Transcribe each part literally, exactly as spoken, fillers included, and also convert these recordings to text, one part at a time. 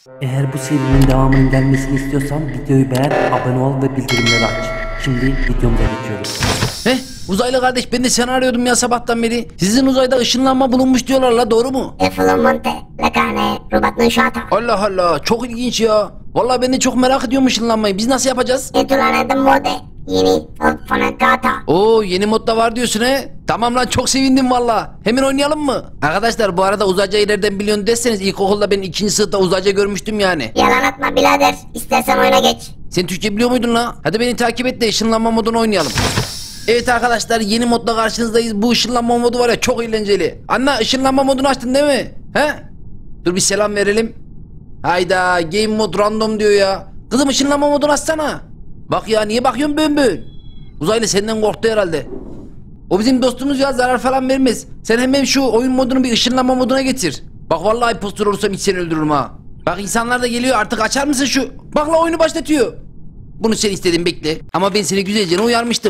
Eğer bu serinin devamının gelmesini istiyorsan videoyu beğen, abone ol ve bildirimleri aç. Şimdi videomuza geçiyoruz. Heh, uzaylı kardeş, ben de seni arıyordum ya sabahtan beri. Sizin uzayda ışınlanma bulunmuş diyorlar la, doğru mu? Eflumonte, Lekane, Rubatlı Şata. Allah Allah, çok ilginç ya. Vallahi ben de çok merak ediyorum ışınlanmayı. Biz nasıl yapacağız? Etulane mode, yeni Fonekata. Oo, yeni modda var diyorsun he. Tamam lan, çok sevindim valla. Hemen oynayalım mı? Arkadaşlar bu arada uzaycayı nereden biliyorsun derseniz, ilkokulda ben ikinci sınıfta uzayca görmüştüm yani. Yalan atma birader, istersen oyuna geç. Sen Türkçe biliyor muydun la? Hadi beni takip et de ışınlanma modunu oynayalım. Evet arkadaşlar, yeni modla karşınızdayız. Bu ışınlanma modu var ya, çok eğlenceli. Anne, ışınlanma modunu açtın değil mi? He? Dur bir selam verelim. Hayda, game mod random diyor ya. Kızım ışınlanma modunu açsana. Bak ya, niye bakıyorsun bön bön? Uzaylı senden korktu herhalde. O bizim dostumuz ya, zarar falan vermez. Sen hemen şu oyun modunu bir ışınlanma moduna getir. Bak vallahi impostor olursam hiç seni öldürürüm ha. Bak insanlar da geliyor, artık açar mısın şu? Bak la, oyunu başlatıyor. Bunu sen istedin, bekle. Ama ben seni güzelce uyarmıştım.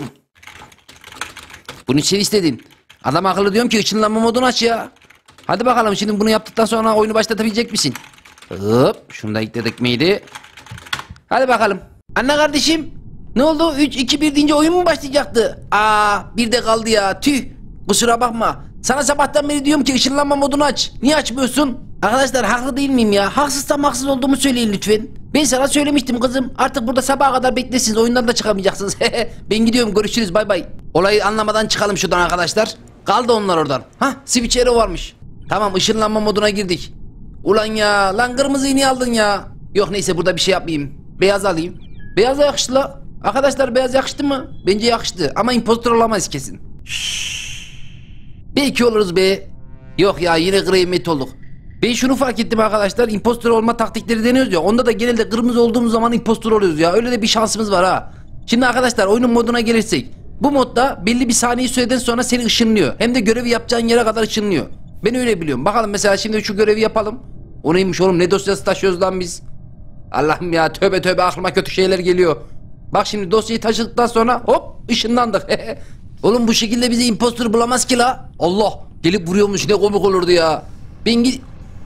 Bunu sen istedin. Adam akıllı diyorum ki ışınlanma modunu aç ya. Hadi bakalım, şimdi bunu yaptıktan sonra oyunu başlatabilecek misin? Hop, şunu da ekledik miydi? Hadi bakalım. Anne kardeşim, ne oldu? üç iki bir deyince oyun mu başlayacaktı? Aa, bir de kaldı ya, tüh. Kusura bakma. Sana sabahtan beri diyorum ki ışınlanma modunu aç. Niye açmıyorsun? Arkadaşlar haklı değil miyim ya? Haksızsam haksız olduğumu söyleyin lütfen. Ben sana söylemiştim kızım. Artık burada sabaha kadar beklesiniz. Oyundan da çıkamayacaksınız. Ben gidiyorum, görüşürüz, bay bay. Olayı anlamadan çıkalım şuradan arkadaşlar. Kaldı onlar oradan. Hah, switch arrow varmış. Tamam, ışınlanma moduna girdik. Ulan ya, lan kırmızıyı niye aldın ya? Yok neyse, burada bir şey yapmayayım. Beyaz alayım. Beyaz da yakıştı la. Arkadaşlar beyaz yakıştı mı? Bence yakıştı ama impostor olamayız kesin. Şşş. Belki oluruz be. Yok ya, yine gri met olduk. Ben şunu fark ettim arkadaşlar, impostor olma taktikleri deniyoruz ya. Onda da genelde kırmızı olduğumuz zaman impostor oluyoruz ya. Öyle de bir şansımız var ha. Şimdi arkadaşlar oyunun moduna gelirsek. Bu modda belli bir saniye süreden sonra seni ışınlıyor. Hem de görevi yapacağın yere kadar ışınlıyor. Ben öyle biliyorum. Bakalım mesela şimdi şu görevi yapalım. O neymiş oğlum, ne dosyası taşıyoruz lan biz? Allah'ım ya, tövbe tövbe, aklıma kötü şeyler geliyor. Bak şimdi dosyayı taşıdıktan sonra hop ışınlandık. Oğlum bu şekilde bizi impostor bulamaz ki la. Allah, gelip vuruyormuş, ne komik olurdu ya. Ben gid...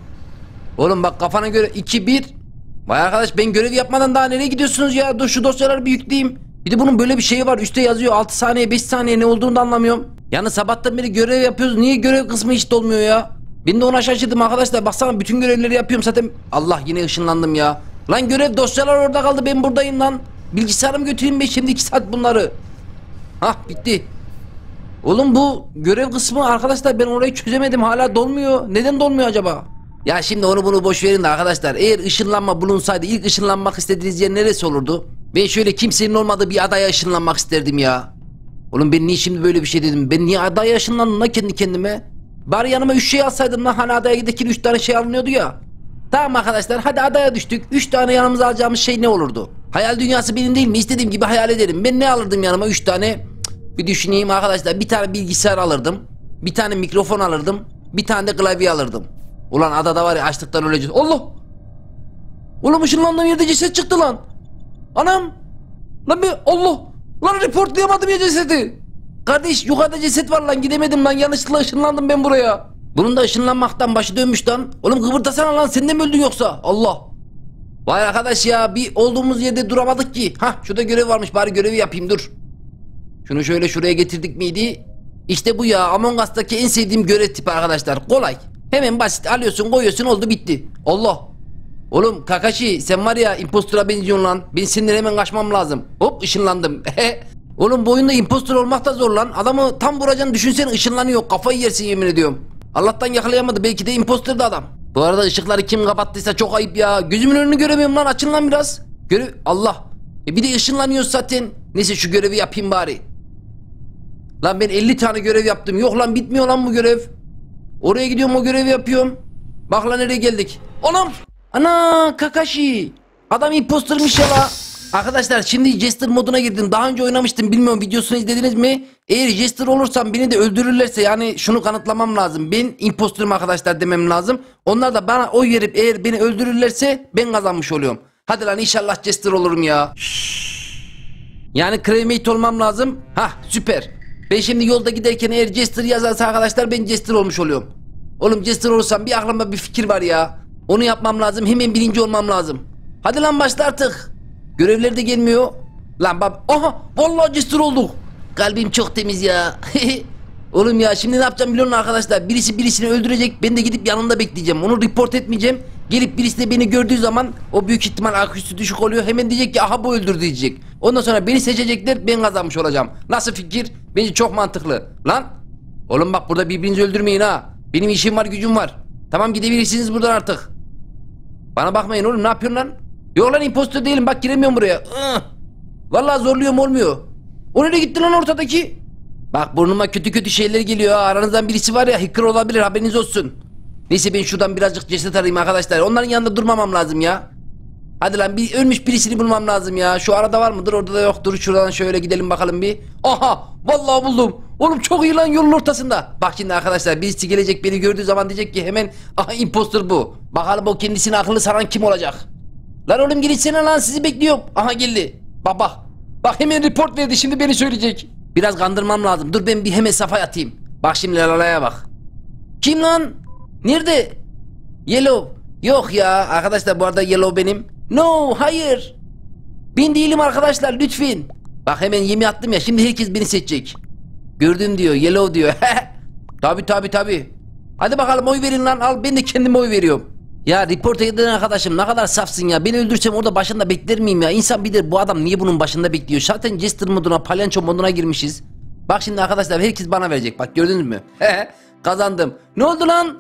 Oğlum bak, kafana göre iki bir. Vay arkadaş, ben görev yapmadan daha nereye gidiyorsunuz ya? Dur şu dosyaları bir yükleyeyim. Bir de bunun böyle bir şeyi var, üstte yazıyor altı saniye beş saniye, ne olduğunu da anlamıyorum. Yani sabahtan beri görev yapıyoruz, niye görev kısmı hiç dolmuyor ya? Ben de ona şaşırdım arkadaşlar, baksana bütün görevleri yapıyorum zaten. Allah, yine ışınlandım ya. Lan görev dosyalar orada kaldı, ben buradayım lan. Bilgisayarımı götüreyim ben şimdi iki saat bunları. Hah, bitti. Oğlum bu görev kısmı arkadaşlar, ben orayı çözemedim, hala dolmuyor. Neden dolmuyor acaba? Ya şimdi onu bunu boş verin de arkadaşlar, eğer ışınlanma bulunsaydı ilk ışınlanmak istediğiniz yer neresi olurdu? Ben şöyle kimsenin olmadığı bir adaya ışınlanmak isterdim ya. Oğlum ben niye şimdi böyle bir şey dedim? Ben niye adaya ışınlandım lan kendi kendime? Bari yanıma üç şey alsaydım lan, hani adaya giderken üç tane şey alınıyordu ya. Tamam arkadaşlar, hadi adaya düştük. üç tane yanımıza alacağımız şey ne olurdu? Hayal dünyası benim değil mi? İstediğim gibi hayal ederim. Ben ne alırdım yanıma üç tane? Cık, bir düşüneyim arkadaşlar. Bir tane bilgisayar alırdım. Bir tane mikrofon alırdım. Bir tane de klavye alırdım. Ulan adada var ya, açlıktan öleceğiz. Allah! Oğlum ışınlandığım yerde ceset çıktı lan. Anam! Lan bir Allah! Lan reportlayamadım ya cesedi. Kardeş, yukarıda ceset var lan, gidemedim lan, yanlışlıkla ışınlandım ben buraya. Bunun da ışınlanmaktan başı dönmüş lan. Oğlum kıvırtasana lan, sen de mi öldün yoksa? Allah! Vay arkadaş ya, bir olduğumuz yerde duramadık ki. Hah, şurada görev varmış, bari görevi yapayım, dur. Şunu şöyle şuraya getirdik miydi? İşte bu ya, Among Us'taki en sevdiğim görev tipi arkadaşlar, kolay. Hemen basit, alıyorsun koyuyorsun, oldu bitti. Allah! Oğlum Kakashi, sen var ya impostora benziyorsun lan. Ben senden hemen kaçmam lazım. Hop, ışınlandım. Oğlum bu oyunda impostor olmak da zor lan. Adamı tam vuracaksın, düşünsene ışınlanıyor. Kafayı yersin yemin ediyorum. Allah'tan yakalayamadı, belki de impostordu adam. Bu arada ışıkları kim kapattıysa çok ayıp ya. Gözümün önünü göremiyorum lan, açın lan biraz. Görev, Allah. E bir de ışınlanıyor zaten. Neyse şu görevi yapayım bari. Lan ben elli tane görev yaptım. Yok lan, bitmiyor lan bu görev. Oraya gidiyorum, o görevi yapıyorum. Bak lan nereye geldik. Anam! Ana Kakashi! Adam impostormuş ya la. Arkadaşlar şimdi Jester moduna girdim. Daha önce oynamıştım, bilmiyorum videosunu izlediniz mi? Eğer Jester olursam beni de öldürürlerse, yani şunu kanıtlamam lazım. Ben impostorum arkadaşlar demem lazım. Onlar da bana oy verip eğer beni öldürürlerse ben kazanmış oluyorum. Hadi lan inşallah Jester olurum ya. Yani cremate olmam lazım. Hah, süper. Ben şimdi yolda giderken eğer Jester yazarsa arkadaşlar, ben Jester olmuş oluyorum. Oğlum Jester olursam bir aklıma bir fikir var ya. Onu yapmam lazım. Hemen birinci olmam lazım. Hadi lan başla artık. Görevler de gelmiyor. Lan bab. Aha vallahi cesur olduk. Kalbim çok temiz ya. Oğlum ya şimdi ne yapacağım biliyor musun arkadaşlar? Birisi birisini öldürecek. Ben de gidip yanında bekleyeceğim. Onu report etmeyeceğim. Gelip birisi de beni gördüğü zaman o büyük ihtimal I Q'su düşük oluyor. Hemen diyecek ki aha bu öldürdü diyecek. Ondan sonra beni seçecekler, ben kazanmış olacağım. Nasıl fikir? Bence çok mantıklı. Lan oğlum bak burada birbirinizi öldürmeyin ha. Benim işim var, gücüm var. Tamam gidebilirsiniz buradan artık. Bana bakmayın oğlum, ne yapıyorsun lan? Yok lan impostor değilim, bak giremiyorum buraya. Ih. Vallahi zorluyorum, olmuyor. O nereye gitti lan ortadaki? Bak burnuma kötü kötü şeyler geliyor ha. Aranızdan birisi var ya, hacker olabilir, haberiniz olsun. Neyse ben şuradan birazcık ceset arayayım arkadaşlar. Onların yanında durmamam lazım ya. Hadi lan bir ölmüş birisini bulmam lazım ya. Şu arada var mıdır? Orada da yoktur. Şuradan şöyle gidelim bakalım bir. Aha vallahi buldum. Oğlum çok iyi lan, yolun ortasında. Bak şimdi arkadaşlar birisi gelecek, beni gördüğü zaman diyecek ki hemen aha imposter bu. Bakalım o kendisini akıllı saran kim olacak? Lan oğlum gitsene lan, sizi bekliyorum. Aha geldi. Bak bak. Bak hemen report verdi, şimdi beni söyleyecek. Biraz kandırmam lazım. Dur ben bir hemen safaya atayım. Bak şimdi Lalala'ya bak. Kim lan? Nerede? Yellow. Yok ya arkadaşlar, bu arada Yellow benim. No hayır. Ben değilim arkadaşlar, lütfen. Bak hemen yemi attım ya, şimdi herkes beni seçecek. Gördüm diyor, Yellow diyor. Tabi tabi tabi. Hadi bakalım oy verin lan, al ben de kendime oy veriyorum. Ya report eden arkadaşım ne kadar safsın ya. Beni öldürsem orada başında bekler miyim ya? İnsan bilir bu adam niye bunun başında bekliyor. Zaten Jester moduna, palyaço moduna girmişiz. Bak şimdi arkadaşlar herkes bana verecek, bak gördünüz mü? Kazandım. Ne oldu lan?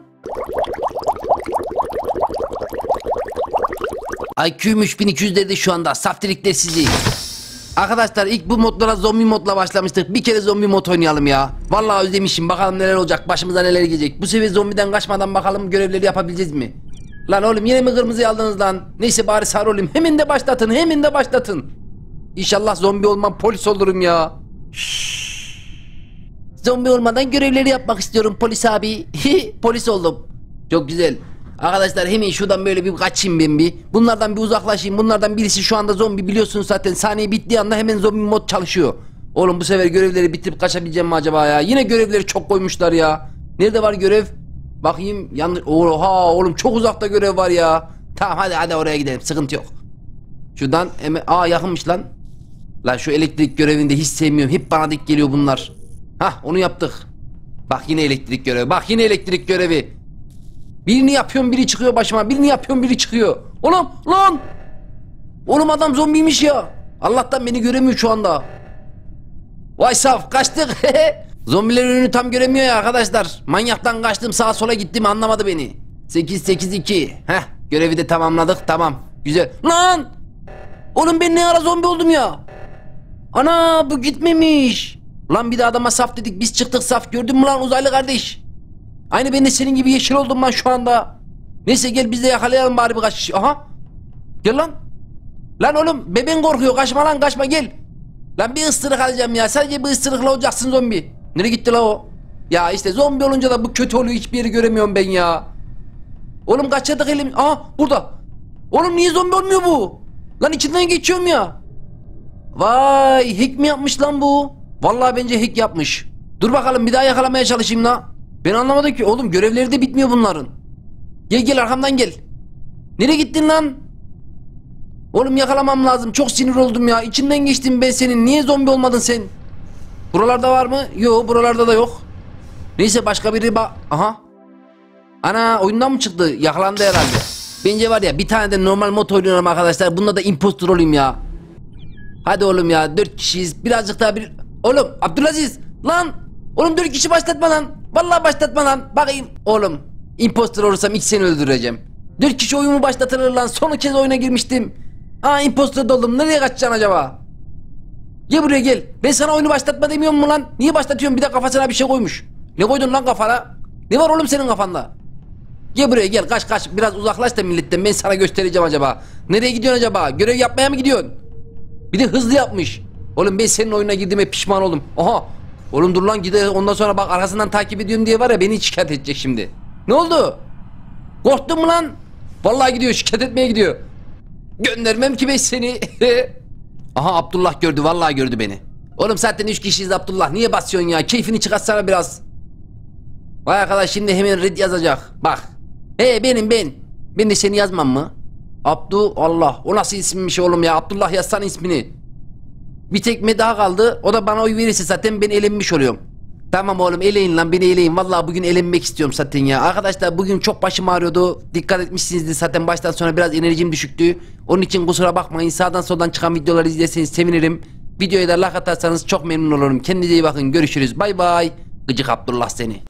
I Q'm üç bin iki yüzlerde şu anda. Saftirikler sizi. Arkadaşlar ilk bu modlara zombi modla başlamıştık. Bir kere zombi mod oynayalım ya. Vallahi özlemişim. Bakalım neler olacak. Başımıza neler gelecek. Bu sefer zombiden kaçmadan bakalım görevleri yapabileceğiz mi? Lan oğlum yine mi kırmızıyı aldınız lan? Neyse bari sarı olayım. Hemen de başlatın. Hemen de başlatın. İnşallah zombi olmam, polis olurum ya. Şşş. Zombi olmadan görevleri yapmak istiyorum polis abi. Polis oldum. Çok güzel. Arkadaşlar hemen şuradan böyle bir kaçayım ben bir. Bunlardan bir uzaklaşayım. Bunlardan birisi şu anda zombi, biliyorsunuz zaten. Saniye bittiği anda hemen zombi mod çalışıyor. Oğlum bu sefer görevleri bitirip kaçabileceğim mi acaba ya? Yine görevleri çok koymuşlar ya. Nerede var görev? Bakayım yanlış. Oha oğlum çok uzakta görev var ya. Tamam hadi hadi oraya gidelim, sıkıntı yok. Şuradan hemen, aa yakınmış lan. Lan şu elektrik görevini de hiç sevmiyorum. Hep bana dik geliyor bunlar. Hah onu yaptık. Bak yine elektrik görevi. Bak yine elektrik görevi. Birini yapıyorum biri çıkıyor başıma. Birini yapıyorum biri çıkıyor. Oğlum lan. Oğlum adam zombiymiş ya. Allah'tan beni göremiyor şu anda. Vay saf kaçtık. Zombiler önünü tam göremiyor ya arkadaşlar. Manyaktan kaçtım, sağa sola gittim, anlamadı beni. sekiz sekiz iki. Heh görevi de tamamladık, tamam. Güzel. Lan. Oğlum ben ne ara zombi oldum ya. Ana bu gitmemiş. Lan bir de adama saf dedik, biz çıktık saf. Gördün mü lan uzaylı kardeş? Aynı ben de senin gibi yeşil oldum lan şu anda. Neyse gel biz de yakalayalım bari birkaç kişi. Aha. Gel lan. Lan oğlum beben korkuyor, kaçma lan kaçma gel. Lan bir ısırık alacağım ya, sadece bir ısırıkla olacaksın zombi. Nereye gitti la o? Ya işte zombi olunca da bu kötü oluyor, hiçbir yeri göremiyorum ben ya. Oğlum kaçırdık elim. Aha burada. Oğlum niye zombi olmuyor bu? Lan içinden geçiyorum ya. Vay hack mi yapmış lan bu? Vallahi bence hack yapmış. Dur bakalım bir daha yakalamaya çalışayım la. Ben anlamadım ki oğlum, görevleri de bitmiyor bunların. Gel gel arkamdan gel. Nereye gittin lan? Oğlum yakalamam lazım, çok sinir oldum ya. İçinden geçtim ben senin, niye zombi olmadın sen? Buralarda var mı? Yok buralarda da yok. Neyse başka biri bak. Aha. Ana oyundan mı çıktı? Yakalandı herhalde. Bence var ya bir tane de normal mod oynuyorum arkadaşlar. Bunda da impostor olayım ya. Hadi oğlum ya, dört kişiyiz. Birazcık daha bir... Oğlum Abdülaziz lan. Oğlum dört kişi başlatma lan. Vallahi başlatma lan. Bakayım oğlum. Impostor olursam ilk seni öldüreceğim. Dört kişi oyunu başlatılır lan. Son kez oyuna girmiştim. Aa impostor doldum. Nereye kaçacaksın acaba? Gel buraya gel. Ben sana oyunu başlatma demiyorum mu lan? Niye başlatıyorum? Bir de kafasına bir şey koymuş. Ne koydun lan kafana? Ne var oğlum senin kafanda? Gel buraya gel, kaç kaç. Biraz uzaklaş da milletten, ben sana göstereceğim acaba. Nereye gidiyorsun acaba? Görev yapmaya mı gidiyorsun? Bir de hızlı yapmış. Oğlum ben senin oyuna girdiğime pişman oldum. Aha. Oğlum dur lan gider, ondan sonra bak arkasından takip ediyorum diye var ya, beni şikayet edecek şimdi. Ne oldu? Korktun mu lan? Vallahi gidiyor, şikayet etmeye gidiyor. Göndermem ki ben seni. Aha Abdullah gördü, vallahi gördü beni. Oğlum zaten üç kişiyiz Abdullah, niye basıyorsun ya? Keyfini çıkartsana biraz. Vay arkadaş şimdi hemen red yazacak. Bak. He benim ben. Ben de seni yazmam mı? Abdu Allah. O nasıl isimmiş oğlum ya? Abdullah yazsan ismini. Bir tekme daha kaldı. O da bana oy verirse zaten ben elenmiş oluyorum. Tamam oğlum eleyin lan beni eleyin. Vallahi bugün elenmek istiyorum zaten ya. Arkadaşlar bugün çok başım ağrıyordu. Dikkat etmişsinizdir zaten baştan sonra biraz enerjim düşüktü. Onun için kusura bakmayın. Sağdan soldan çıkan videoları izlerseniz sevinirim. Videoya da like atarsanız çok memnun olurum. Kendinize iyi bakın. Görüşürüz. Bay bay. Gıcık Abdullah seni.